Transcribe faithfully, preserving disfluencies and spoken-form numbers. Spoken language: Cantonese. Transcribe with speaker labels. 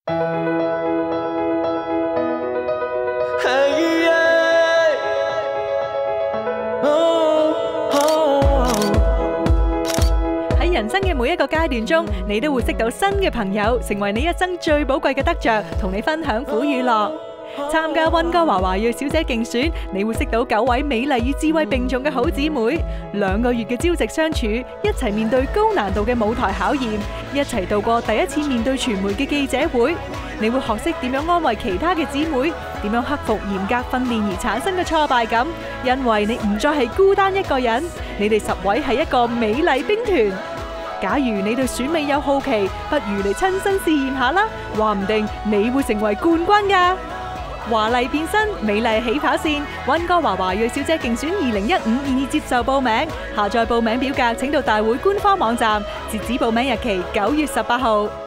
Speaker 1: 喺人生嘅每一個階段中，你都會識到新嘅朋友，成為你一生最寶貴嘅得着，同你分享苦與樂。參加溫哥華華裔小姐競選，你會識到九位美麗與智慧並重嘅好姊妹。兩個月嘅朝夕相處，一齊面對高難度嘅舞台考驗，一齊度過第一次面對傳媒嘅記者會。你會學識點樣安慰其他嘅姊妹，點樣克服嚴格訓練而產生嘅挫敗感，因為你唔再係孤單一個人。你哋十位係一個美麗兵團。假如你對選美有好奇，不如嚟親身試驗下啦，話唔定你會成為冠軍㗎。華麗變身，美麗起跑線，溫哥華華裔小姐競選二零一五現已接受報名，下載報名表格請到大會官方網站，截止報名日期九月十八號。